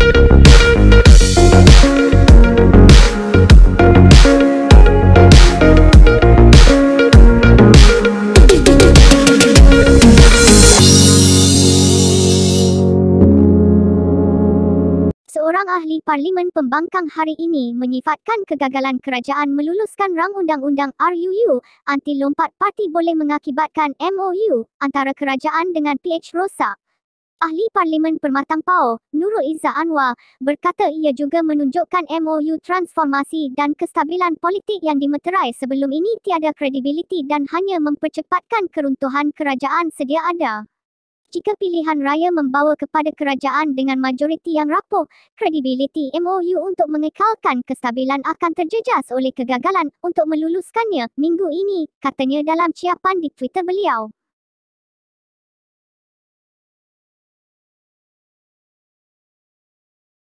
Seorang ahli Parlimen Pembangkang hari ini menyifatkan kegagalan kerajaan meluluskan rang undang-undang RUU anti lompat parti boleh mengakibatkan MOU antara kerajaan dengan PH rosak. Ahli Parlimen Permatang Pau, Nurul Izzah Anwar, berkata ia juga menunjukkan MOU transformasi dan kestabilan politik yang dimeterai sebelum ini tiada kredibiliti dan hanya mempercepatkan keruntuhan kerajaan sedia ada. Jika pilihan raya membawa kepada kerajaan dengan majoriti yang rapuh, kredibiliti MOU untuk mengekalkan kestabilan akan terjejas oleh kegagalan untuk meluluskannya minggu ini, katanya dalam ciapan di Twitter beliau.